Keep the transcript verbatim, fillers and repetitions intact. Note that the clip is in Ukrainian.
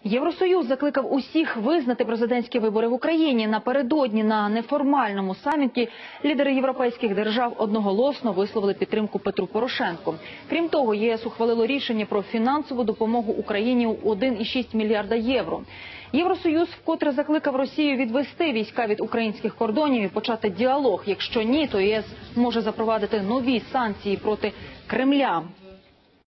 Євросоюз закликав усіх визнати президентські вибори в Україні. Напередодні на неформальному саміті лідери європейських держав одноголосно висловили підтримку Петру Порошенку. Крім того, ЄС ухвалило рішення про фінансову допомогу Україні у один цілих шість десятих мільярда євро. Євросоюз вкотре закликав Росію відвести війська від українських кордонів і почати діалог. Якщо ні, то ЄС може запровадити нові санкції проти Кремля.